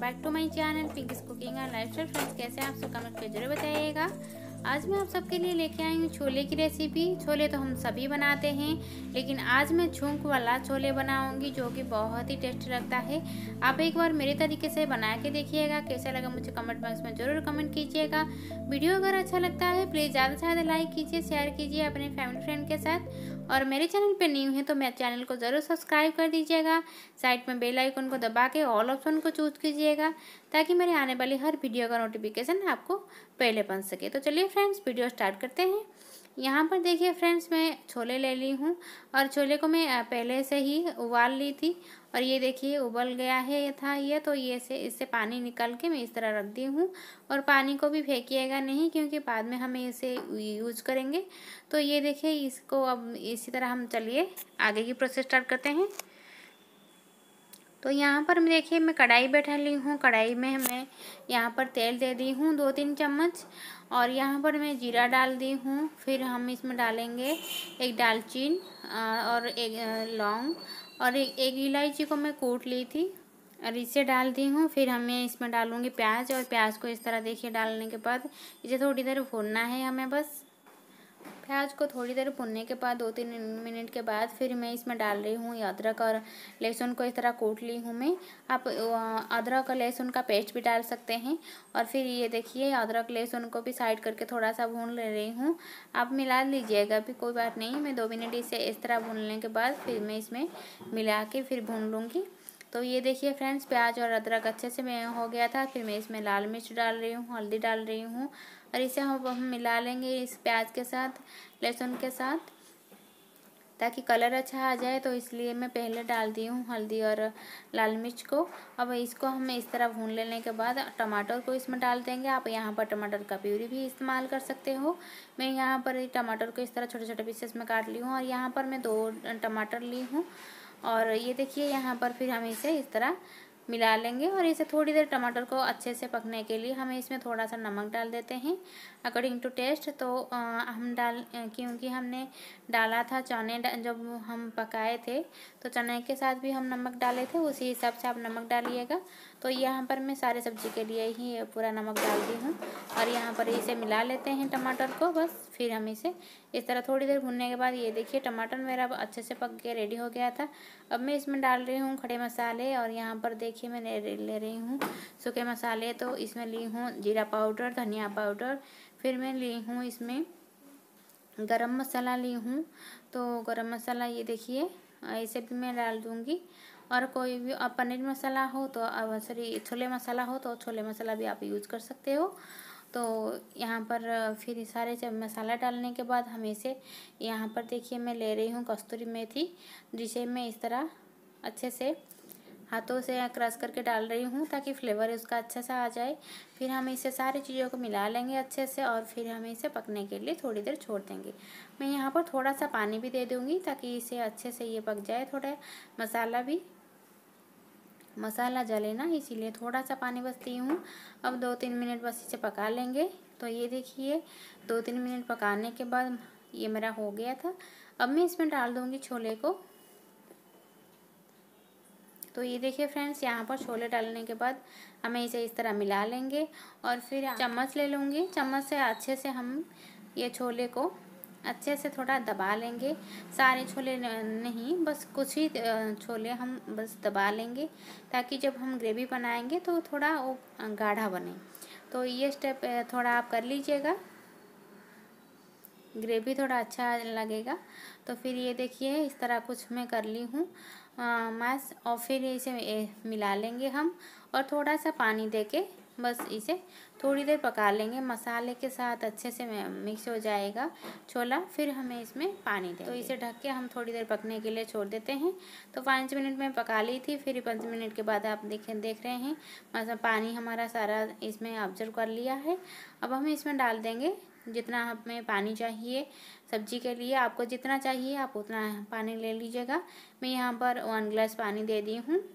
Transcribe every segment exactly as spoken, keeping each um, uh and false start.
Back to my channel Pinky's cooking and lifestyle. Friends, कैसे हैं आप सब? कमेंट पे जरूर बताइएगा। आज मैं आप सबके लिए लेके आई हूँ छोले की रेसिपी। छोले तो हम सभी बनाते हैं, लेकिन आज मैं झुंक वाला छोले बनाऊंगी जो कि बहुत ही टेस्टी लगता है। आप एक बार मेरे तरीके से बना के देखिएगा, कैसा लगा मुझे कमेंट बॉक्स में ज़रूर कमेंट कीजिएगा। वीडियो अगर अच्छा लगता है प्लीज़ ज़्यादा से ज़्यादा लाइक कीजिए, शेयर कीजिए अपने फैमिली फ्रेंड के साथ। और मेरे चैनल पर न्यू है तो मेरे चैनल को ज़रूर सब्सक्राइब कर दीजिएगा। साइड में बेल आइकन को दबा के ऑल ऑप्शन को चूज कीजिएगा ताकि मेरे आने वाली हर वीडियो का नोटिफिकेशन आपको पहले बन सके। तो चलिए फ्रेंड्स, वीडियो स्टार्ट करते हैं। यहाँ पर देखिए फ्रेंड्स, मैं छोले ले ली हूँ और छोले को मैं पहले से ही उबाल ली थी और ये देखिए उबल गया है ये था ये तो ये से इससे पानी निकाल के मैं इस तरह रख दी हूँ। और पानी को भी फेंकिएगा नहीं क्योंकि बाद में हम इसे यूज करेंगे। तो ये देखिए इसको अब इसी तरह हम चलिए आगे की प्रोसेस स्टार्ट करते हैं। तो यहाँ पर मैं देखिए मैं कढ़ाई बैठा ली हूँ। कढ़ाई में मैं यहाँ पर तेल दे दी हूँ दो तीन चम्मच और यहाँ पर मैं जीरा डाल दी हूँ। फिर हम इसमें डालेंगे एक दालचीनी और एक लौंग और एक, एक इलायची को मैं कूट ली थी और इसे डाल दी हूँ। फिर हमें इसमें डालूँगी प्याज और प्याज को इस तरह देखिए डालने के बाद इसे थोड़ी देर भूनना है हमें। बस प्याज को थोड़ी देर भुनने के बाद दो तीन मिनट के बाद फिर मैं इसमें डाल रही हूँ अदरक और लहसुन को इस तरह कूट ली हूँ मैं। आप अदरक और लहसुन का पेस्ट भी डाल सकते हैं। और फिर ये देखिए अदरक लहसुन को भी साइड करके थोड़ा सा भून ले रही हूँ। आप मिला लीजिएगा भी, कोई बात नहीं। मैं दो मिनट इसे इस तरह भूनने के बाद फिर मैं इसमें मिला के फिर भून लूँगी। तो ये देखिए फ्रेंड्स, प्याज और अदरक अच्छे से मैं हो गया था। फिर मैं इसमें लाल मिर्च डाल रही हूँ, हल्दी डाल रही हूँ और इसे हम हम मिला लेंगे इस प्याज के साथ लहसुन के साथ ताकि कलर अच्छा आ जाए। तो इसलिए मैं पहले डाल दी हूँ हल्दी और लाल मिर्च को। अब इसको हम इस तरह भून लेने के बाद टमाटर को इसमें डाल देंगे। आप यहाँ पर टमाटर का प्यूरी भी इस्तेमाल कर सकते हो। मैं यहाँ पर टमाटर को इस तरह छोटे छोटे पीसेस में काट ली हूँ और यहाँ पर मैं दो टमाटर ली हूँ। और ये देखिए यहाँ पर फिर हम इसे इस तरह मिला लेंगे और इसे थोड़ी देर टमाटर को अच्छे से पकने के लिए हमें इसमें थोड़ा सा नमक डाल देते हैं अकॉर्डिंग टू टेस्ट। तो आ, हम डाल क्योंकि हमने डाला था चने जब हम पकाए थे तो चने के साथ भी हम नमक डाले थे, उसी हिसाब से आप नमक डालिएगा। तो यहाँ पर मैं सारे सब्जी के लिए ही पूरा नमक डाल दी हूँ और यहाँ पर इसे मिला लेते हैं टमाटर को। बस फिर हम इसे इस तरह थोड़ी देर भूनने के बाद ये देखिए टमाटर मेरा अच्छे से पक के रेडी हो गया था। अब मैं इसमें डाल रही हूँ खड़े मसाले और यहाँ पर देखिए मैं ले रही हूँ सूखे मसाले। तो इसमें ली हूँ जीरा पाउडर, धनिया पाउडर, फिर मैं ली हूँ इसमें गरम मसाला ली हूँ। तो गरम मसाला ये देखिए इसे भी मैं डाल दूँगी। और कोई भी अब पनीर मसाला हो तो सॉरी छोले मसाला हो तो छोले मसाला भी आप यूज़ कर सकते हो। तो यहाँ पर फिर सारे जब मसाला डालने के बाद हम इसे यहाँ पर देखिए मैं ले रही हूँ कस्तूरी मेथी, जिसे मैं इस तरह अच्छे से हाथों से क्रश करके डाल रही हूँ ताकि फ्लेवर उसका अच्छा सा आ जाए। फिर हम इसे सारी चीज़ों को मिला लेंगे अच्छे से और फिर हम इसे पकने के लिए थोड़ी देर छोड़ देंगे। मैं यहाँ पर थोड़ा सा पानी भी दे दूँगी ताकि इसे अच्छे से ये पक जाए। थोड़ा मसाला भी मसाला जले ना, इसीलिए थोड़ा सा पानी बस दी हूँ। अब दो तीन मिनट बस इसे पका लेंगे। तो ये देखिए दो तीन मिनट पकाने के बाद ये मेरा हो गया था। अब मैं इसमें डाल दूँगी छोले को। तो ये देखिए फ्रेंड्स, यहाँ पर छोले डालने के बाद हमें इसे इस तरह मिला लेंगे और फिर चम्मच ले लूँगी। चम्मच से अच्छे से हम ये छोले को अच्छे से थोड़ा दबा लेंगे। सारे छोले नहीं, बस कुछ ही छोले हम बस दबा लेंगे ताकि जब हम ग्रेवी बनाएंगे तो थोड़ा वो गाढ़ा बने। तो ये स्टेप थोड़ा आप कर लीजिएगा, ग्रेवी थोड़ा अच्छा लगेगा। तो फिर ये देखिए इस तरह कुछ मैं कर ली हूँ मैश और फिर इसे मिला लेंगे हम और थोड़ा सा पानी देके बस इसे थोड़ी देर पका लेंगे। मसाले के साथ अच्छे से मिक्स हो जाएगा छोला। फिर हमें इसमें पानी दें तो इसे ढक के हम थोड़ी देर पकने के लिए छोड़ देते हैं। तो पाँच मिनट में पका ली थी। फिर पाँच मिनट के बाद आप देखें देख रहे हैं मतलब पानी हमारा सारा इसमें ऑब्जर्व कर लिया है। अब हम इसमें डाल देंगे जितना हमें पानी चाहिए सब्जी के लिए। आपको जितना चाहिए आप उतना पानी ले लीजिएगा। मैं यहाँ पर वन ग्लास पानी दे दी हूँ।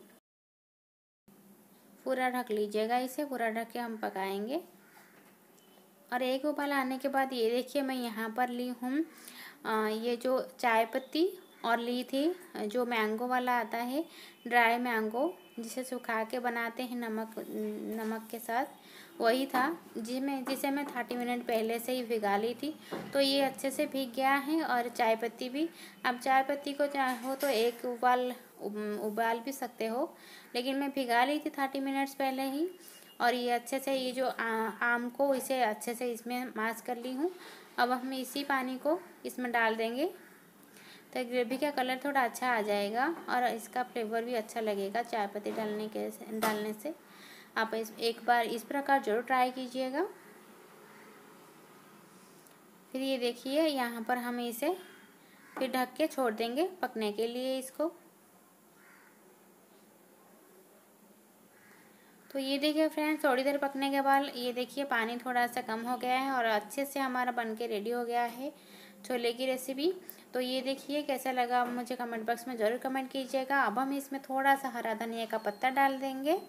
पूरा ढक लीजिएगा, इसे पूरा ढक के हम पकाएंगे। और एक उबाल आने के बाद ये देखिए मैं यहाँ पर ली हूँ ये जो चाय पत्ती और ली थी जो मैंगो वाला आता है, ड्राई मैंगो जिसे सुखा के बनाते हैं नमक नमक के साथ, वही था जिसमें जिसे मैं थर्टी मिनट पहले से ही भिगा ली थी। तो ये अच्छे से भीग गया है। और चाय पत्ती भी, अब चाय पत्ती को चाहो तो एक उबाल उबाल भी सकते हो, लेकिन मैं भिगा ली थी थर्टी मिनट्स पहले ही। और ये अच्छे से ये जो आ, आम को इसे अच्छे से इसमें मैश कर ली हूँ। अब हम इसी पानी को इसमें डाल देंगे तो ग्रेवी का कलर थोड़ा अच्छा आ जाएगा और इसका फ्लेवर भी अच्छा लगेगा चाय पत्ती डालने के डालने से। आप इस एक बार इस प्रकार जरूर ट्राई कीजिएगा। फिर ये देखिए यहाँ पर हम इसे फिर ढक के छोड़ देंगे पकने के लिए इसको। तो ये देखिए फ्रेंड्स, थोड़ी देर पकने के बाद ये देखिए पानी थोड़ा सा कम हो गया है और अच्छे से हमारा बनके रेडी हो गया है छोले की रेसिपी। तो ये देखिए कैसा लगा मुझे कमेंट बॉक्स में ज़रूर कमेंट कीजिएगा। अब हम इसमें थोड़ा सा हरा धनिया का पत्ता डाल देंगे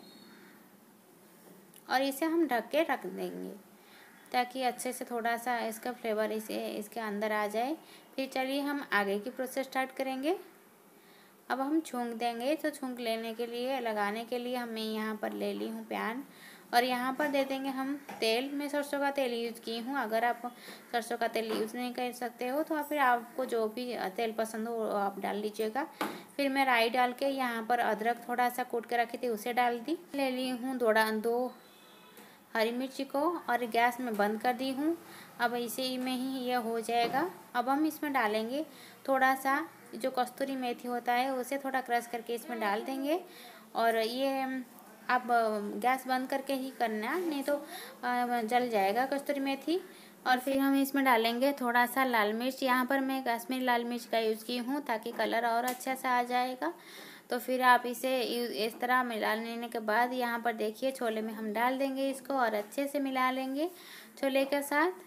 और इसे हम ढक के रख देंगे ताकि अच्छे से थोड़ा सा इसका फ्लेवर इसे इसके अंदर आ जाए। फिर चलिए हम आगे की प्रोसेस स्टार्ट करेंगे। अब हम छौंक देंगे। तो छौंक लेने के लिए लगाने के लिए हमें यहाँ पर ले ली हूँ पैन और यहाँ पर दे देंगे हम तेल। मैं सरसों का तेल यूज़ की हूँ। अगर आप सरसों का तेल यूज़ नहीं कर सकते हो तो फिर आपको जो भी तेल पसंद हो वो आप डाल लीजिएगा। फिर मैं राई डाल के यहाँ पर अदरक थोड़ा सा कूट के रखी थी उसे डाल दी। ले ली हूँ दो दो हरी मिर्ची को और गैस में बंद कर दी हूँ। अब इसे में ही ये हो जाएगा। अब हम इसमें डालेंगे थोड़ा सा जो कस्तूरी मेथी होता है उसे थोड़ा क्रश करके इसमें डाल देंगे। और ये आप गैस बंद करके ही करना, नहीं तो जल जाएगा कस्तूरी मेथी। और फिर हम इसमें डालेंगे थोड़ा सा लाल मिर्च। यहाँ पर मैं कश्मीरी लाल मिर्च का यूज़ की हूँ ताकि कलर और अच्छा सा आ जाएगा। तो फिर आप इसे इस तरह मिला लेने के बाद यहाँ पर देखिए छोले में हम डाल देंगे इसको और अच्छे से मिला लेंगे छोले के साथ।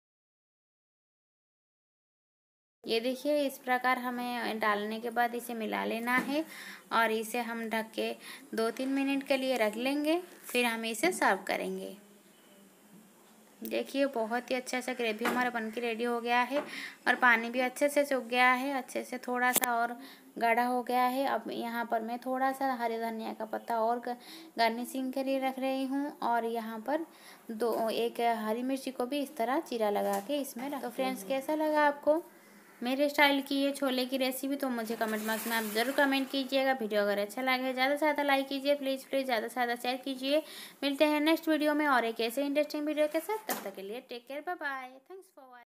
ये देखिए इस प्रकार हमें डालने के बाद इसे मिला लेना है और इसे हम ढक के दो तीन मिनट के लिए रख लेंगे। फिर हम इसे सर्व करेंगे। देखिए बहुत ही अच्छा सा ग्रेवी हमारा बनके रेडी हो गया है और पानी भी अच्छे से सूख गया है, अच्छे से थोड़ा सा और गाढ़ा हो गया है। अब यहाँ पर मैं थोड़ा सा हरे धनिया का पत्ता और गार्निशिंग के लिए रख रही हूँ और यहाँ पर दो एक हरी मिर्ची को भी इस तरह चीरा लगा के इसमें रख। तो फ्रेंड्स कैसा लगा आपको मेरे स्टाइल की ये छोले की रेसिपी? तो मुझे कमेंट बॉक्स में आप ज़रूर कमेंट कीजिएगा। वीडियो अगर अच्छा लगे ज़्यादा से ज़्यादा लाइक कीजिए, प्लीज़ प्लीज़ ज़्यादा से ज़्यादा शेयर कीजिए। मिलते हैं नेक्स्ट वीडियो में और एक ऐसे इंटरेस्टिंग वीडियो के साथ। तब तक के लिए take care, bye bye, thanks for watching.